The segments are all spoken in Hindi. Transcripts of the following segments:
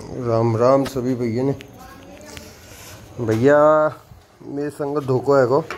राम राम सभी भैया ने। भैया मेरे संग धोखो है को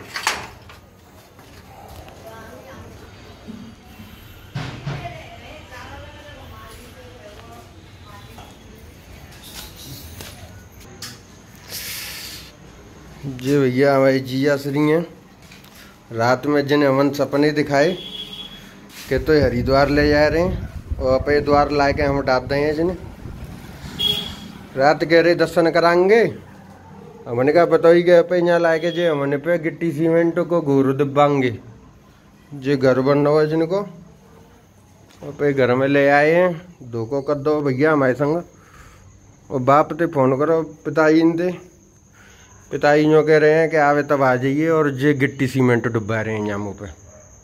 जी भैया हमारी जिया श्री हैं। रात में जिन्हें हमन सपने दिखाए कि तो हरिद्वार ले जा रहे हैं और अपने द्वार ला के हम डाल दें जिन्हें। रात कह रहे दर्शन कराएंगे, हमने कहा पता ही गया पे यहाँ ला के जे हमने पे गिट्टी सीमेंट को घोर दबाएंगे जे घर बन रहा है जिनको और पे घर में ले आए हैं। धोखो कर दो भैया हमारे संग और बाप ते फोन करो पिताजी ने। पिताजी जो कह रहे हैं कि आवे तब आ जाइए और जे गिट्टी सीमेंट डुबा रहे हैं यहाँ पे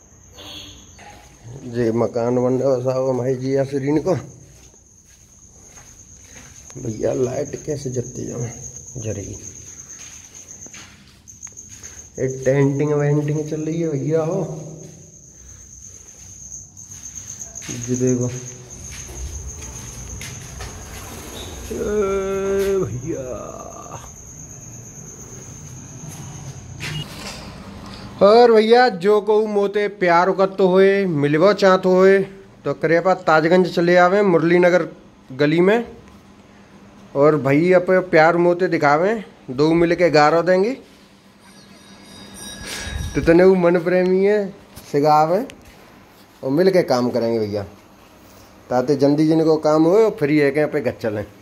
जे मकान बन रहा है साहब हमारी जिया श्री को। भैया लाइट कैसे जलती जाओ जरेगी, एक टेंटिंग वेंटिंग चल रही है भैया। हो जी देखो भैया। और भैया जो को मोते प्यार उकत होए मिलवा चाहत होए तो करे पास ताजगंज चले आवे मुरली नगर गली में और भाई अब प्यार मोते दिखावें दो मिल के गारो देंगे तो तने वो मन प्रेमी है सिगावे और मिल के काम करेंगे भैया ताते जल्दी जिनको काम हो फ्री है के पे घर चलें।